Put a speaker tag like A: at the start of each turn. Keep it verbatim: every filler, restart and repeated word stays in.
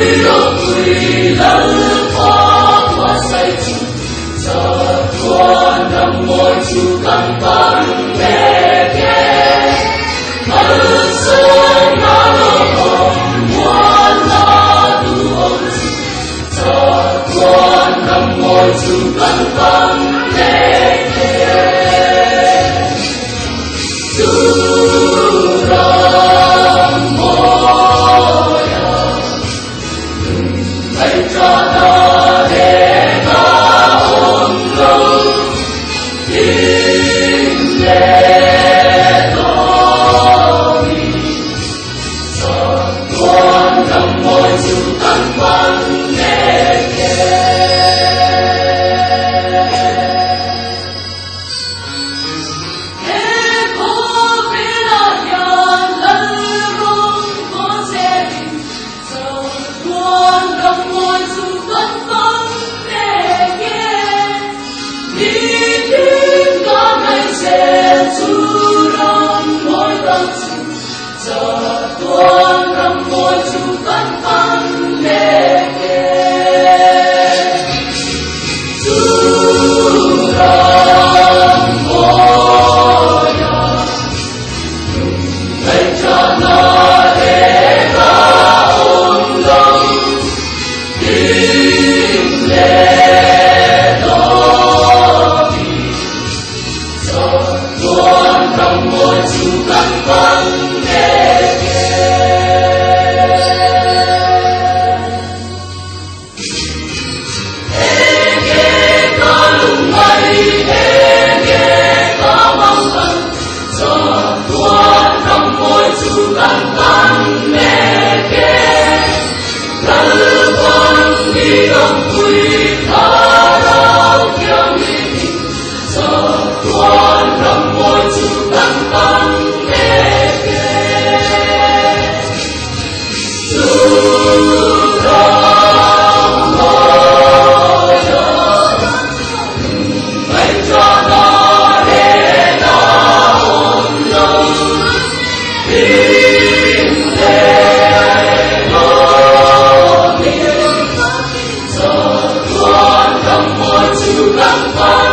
A: quy động quy lẫn khó qua say chủ giờ tua nằm ngồi chủ căn bản mẹ kê ân sơn na lô mua la tu ông giờ tua nằm ngồi chủ căn bản mẹ kê Bang